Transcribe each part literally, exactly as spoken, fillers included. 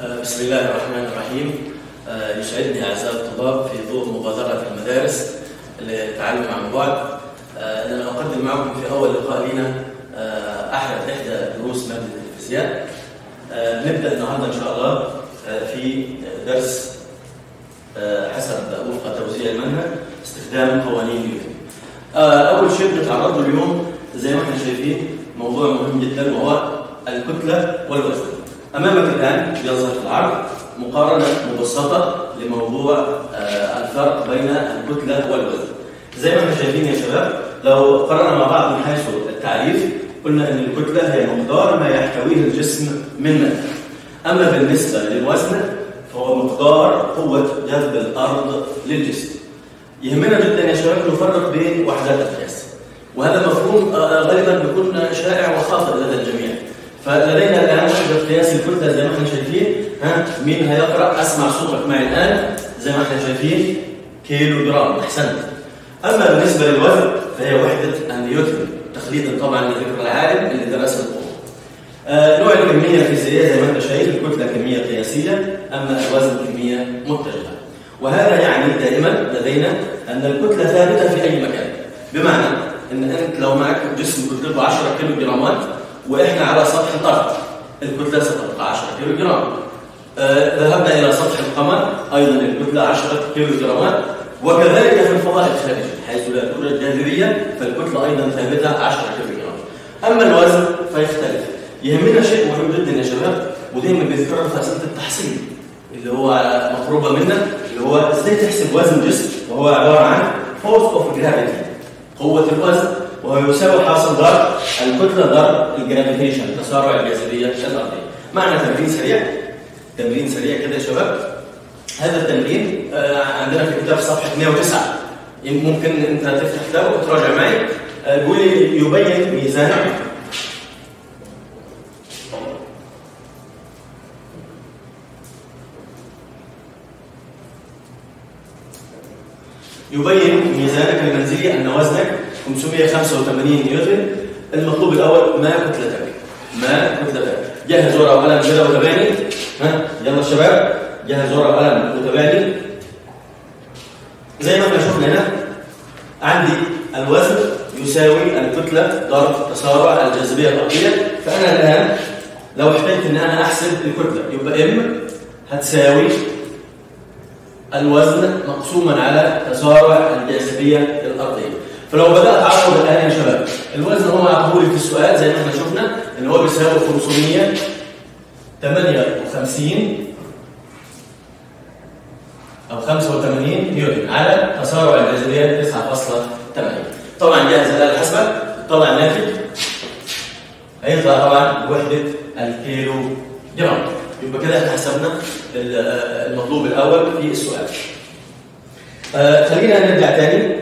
بسم الله الرحمن الرحيم. يسعدني أعزائي الطلاب في ضوء مبادرة المدارس للتعلم عن بعد أن أنا أقدم معكم في أول لقاء لنا أحد إحدى دروس مادة الفيزياء. نبدأ النهارده إن شاء الله في درس حسب وفق توزيع المنهج استخدام قوانين نيوتن. أول شيء بنتعرض له اليوم زي ما احنا شايفين موضوع مهم جدا وهو الكتلة والوزن. أمامك الآن يظهر في العرض مقارنة مبسطة لموضوع الفرق بين الكتلة والوزن. زي ما احنا شايفين يا شباب، لو قررنا مع بعض من حيث التعريف قلنا أن الكتلة هي مقدار ما يحتويه الجسم من مادة. أما بالنسبة للوزن فهو مقدار قوة جذب الأرض للجسم. يهمنا جدا يا شباب نفرق بين وحدات القياس، وهذا مفهوم غالبا بيكون شائع وخاطئ لدى الجميع. فلدينا الآن وحدة قياس الكتلة زي ما احنا شايفين. ها مين هيقرأ؟ أسمع صوتك معي الآن. زي ما احنا شايفين كيلو جرام. أحسنت. أما بالنسبة للوزن فهي وحدة النيوتن، تقليدا طبعا لذكر العالم اللي درس القوة. آه نوع الكمية الفيزيائية زي ما انت شايف الكتلة كمية قياسية، أما الوزن كمية متجهة. وهذا يعني دائما لدينا أن الكتلة ثابتة في أي مكان، بمعنى أن أنت لو معك جسم كتلته عشرة كيلو جرامات وإحنا على سطح الأرض الكتلة ستبقى عشرة كيلو جرام. آه ذهبنا إلى سطح القمر أيضا الكتلة عشرة كيلو جرامات، وكذلك في الفضاء الخارجي حيث لا توجد جاذبية فالكتلة أيضا ثابتة عشرة كيلو جرام. أما الوزن فيختلف. يهمنا شيء مهم جدا يا شباب ودائما بيذكرنا في أسئلة التحصيل اللي هو مطلوبة منا، اللي هو ازاي تحسب وزن جسم وهو عبارة عن force of gravity، قوة الوزن، وهو يساوي حاصل ضرب الكتلة ضرب الجرافيتيشن، تسارع الجاذبية الأرضية. معنى تمرين سريع تمرين سريع كده يا شباب. هذا التمرين عندنا في كتاب صفحة مئة وتسعة، ممكن انت تفتح كتاب وتراجع معي. بيقول لي يبين ميزان يبين ميزانك المنزلي أن وزنك خمسمئة وخمسة وثمانين نيوتن. المطلوب الأول ما كتلتك ما كتلتك جهز ورقة وقلم كده وتابعني. ها يلا شباب جهز ورقة وقلم وتابعني. زي ما احنا شفنا هنا عندي الوزن يساوي الكتلة ضرب تسارع الجاذبية الأرضية. فأنا الآن لو احتجت إن أنا أحسب الكتلة يبقى إم هتساوي الوزن مقسوما على تسارع الجاذبية الأرضية. فلو بدأت أعرض الآن يا شباب الوزن هو معقول في السؤال زي ما احنا شفنا إن هو بيساوي خمسمئة وثمانية وخمسين أو خمسة وثمانين نيوتن على تسارع الجاذبية تسعة فاصلة ثمانية. طبعا جاهز الآلة الحاسبة طلع الناتج هيطلع طبعا بوحدة الكيلو جرام. يبقى كده احنا حسبنا المطلوب الأول في السؤال. آه خلينا نرجع تاني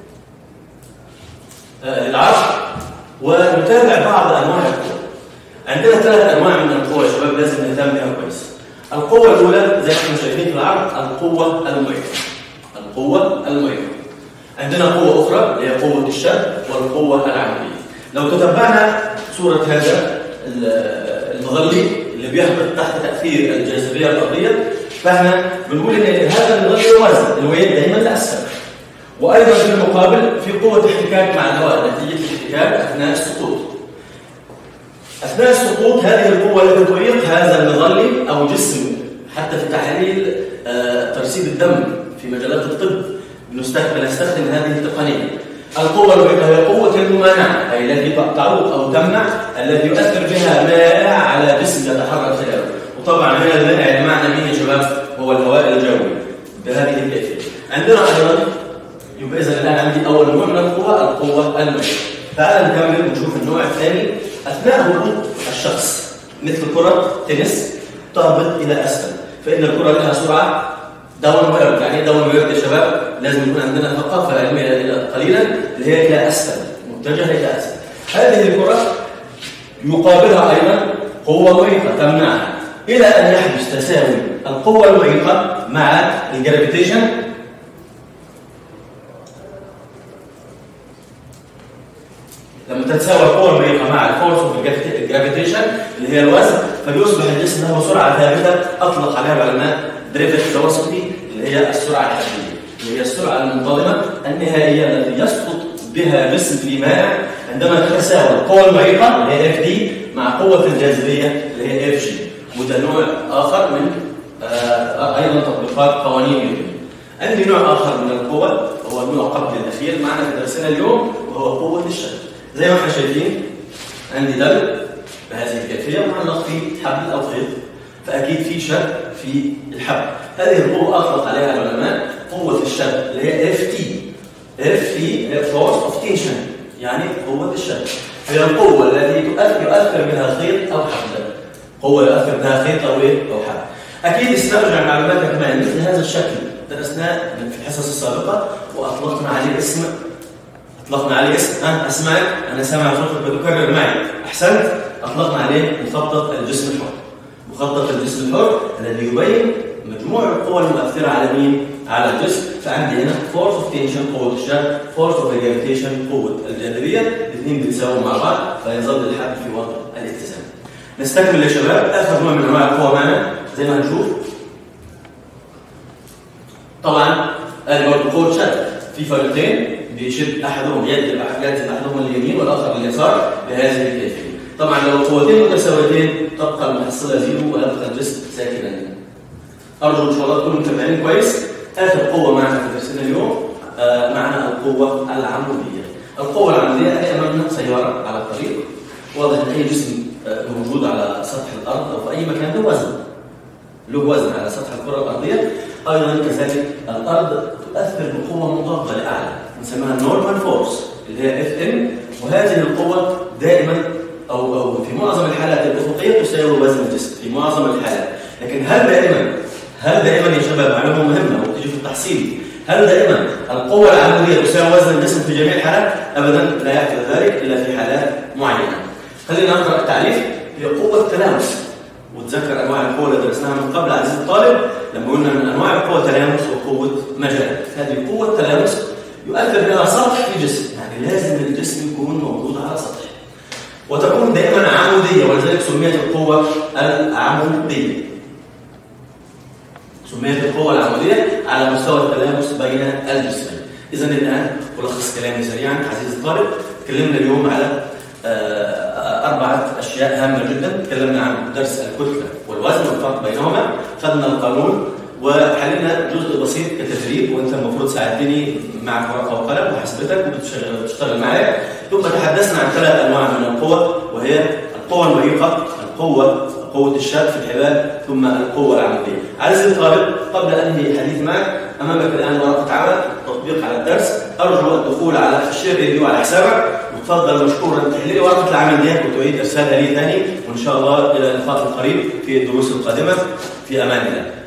آه العرض ونتابع بعض أنواع القوى. عندنا ثلاث أنواع من القوى يا شباب لازم نهتم بها كويس. القوة الأولى زي ما احنا شايفين في العرض القوة المعيقة. القوة المعيقة. عندنا قوة أخرى اللي هي قوة الشد والقوة العمودية. لو تتبعنا صورة هذا المظلي اللي بيهبط تحت تأثير الجاذبية الأرضية، فاحنا بنقول إن هذا المظلي وزن الويد دائما لأسفل. وأيضا في المقابل في قوة احتكاك مع الهواء نتيجة الاحتكاك أثناء السقوط. أثناء السقوط هذه القوة التي تعيق هذا المظلي أو جسم. حتى في تحاليل ترسيب الدم في مجالات الطب بنستخدم نستخدم هذه التقنية. القوة المعيقة هي قوة الممانعة، أي التي تعوق أو تمنع الذي يؤثر بها مائع على جسم يتحرك خلاله. وطبعا هنا المائع المعنى مين يا شباب؟ هو الهواء الجوي بهذه الكيفية. عندنا أيضا يبقى إذا الآن عندي أول نوع من القوة القوة المعيقة. تعال نكمل ونشوف النوع الثاني. أثناء هبوط الشخص مثل كرة تنس تهبط إلى أسفل، فإن الكرة لها سرعة داون ويرد. يعني ايه داون ويرد يا شباب؟ لازم يكون عندنا ثقافة علمية قليلا اللي هي إلى أسفل، متجهة إلى أسفل. هذه الكرة يقابلها أيضا قوة معيقة تمنعها إلى أن يحدث تساوي القوة المعيقة مع الجرافيتيشن. لما تتساوي القوة المعيقة مع الفورس اوف الجرافيتيشن اللي هي الوزن فبيصبح الجسم له سرعه ثابته اطلق عليها العلماء دريفت فيلوسفي، اللي هي السرعه الحديه، اللي هي السرعه المنتظمه النهائيه التي يسقط بها جسم في ماء عندما تتساوى القوه المعيقه اللي هي اف دي مع قوه الجاذبيه اللي هي اف جي. وده نوع اخر من آه ايضا تطبيقات قوانين نيوتن. عندي نوع اخر من القوه هو النوع قبل الاخير معنا في درسنا اليوم، وهو قوه الشد. زي ما احنا شايفين عندي دلو بهذه الكيفيه معلق في حبل او خيط، فاكيد في شد في الحبل. هذه القوه اطلق عليها العلماء قوه الشد اللي هي اف تي. اف تي هي فورس اوف تنشن، يعني قوه الشد، هي القوه التي تؤثر يؤثر بها خيط او حبل. قوه يؤثر بها خيط او ايه او حبل. اكيد استرجع معلوماتك معي مثل هذا الشكل درسناه في الحصص السابقه واطلقنا عليه اسم اطلقنا عليه اسم ها اسمعك انا سامع صوتك بتكرر معي. احسنت. اطلقنا عليه مخطط الجسم الحر. مخطط الجسم الحر الذي يبين مجموع القوى المؤثره على مين؟ على الجسم. فعندي هنا فورس اوف تنشن قوه الشد، فورس اوف جرافيتيشن قوه الجاذبيه، الاثنين بيتساووا مع بعض فيظل الحبل في وضع الاتزان. نستكمل يا شباب اخر نوع من انواع القوى معنا زي ما هنشوف. طبعا ادي برضه قوه شد، في فريقين بيشد احدهم يجذب احدهم اليمين والاخر اليسار بهذه الكيفيه. طبعا لو القوتين متساويتين تبقى المحصله زيرو ويبقى الجسم ساكنا. ارجو ان شاء الله تكونوا متابعين كويس. اخر قوه معنا في درسنا اليوم آه معنا القوه العموديه. القوه العموديه هي امامنا سياره على الطريق، واضح ان اي جسم آه موجود على سطح الارض او في اي مكان له وزن له وزن على سطح الكره الارضيه. ايضا كذلك الارض تؤثر بقوه مضاده لاعلى نسميها النورمال فورس اللي هي اف ان، وهذه القوه دائما او او في معظم الحالات الافقيه تساوي وزن الجسم في معظم الحالات. لكن هل دائما هل دائما يا شباب معلومه مهمه وتجي في التحصيل، هل دائما القوه العموديه تساوي وزن الجسم في جميع الحالات؟ ابدا لا يحدث ذلك الا في حالات معينه. خلينا نقرا التعريف. هي قوه تلامس، وتذكر انواع القوه اللي درسناها من قبل عزيزي الطالب لما قلنا من انواع القوه تلامس وقوه مجال. هذه قوه تلامس يؤثر بها سطح في الجسم، يعني لازم الجسم يكون موجود على سطح، وتكون دائما عموديه، ولذلك سميت القوه العموديه. سميت القوه العموديه على مستوى التلامس بين الجسمين. اذا الان ألخص كلامي سريعا عزيزي الطالب. تكلمنا اليوم على أربعة أشياء هامة جدا. تكلمنا عن درس الكتلة والوزن والفرق بينهما، أخذنا القانون وحللنا جزء بسيط كتدريب، وأنت المفروض ساعدتني معك ورقة وقلم وحسبتك وبتشتغل معايا. ثم تحدثنا عن ثلاث أنواع من القوة، وهي القوة المعيقة، القوة قوة الشد في الحبال، ثم القوة العمودية. عزيزي الطالب قبل أن أنهي الحديث معك أمامك الآن ورقة عمل تطبيق على الدرس. أرجو الدخول على الشير فيديو على حسابك، وتفضل مشكورا تحليل ورقة العمل ديت وتعيد إرسالها لي ثاني، وإن شاء الله إلى اللقاء القريب في الدروس القادمة. في أمان الله.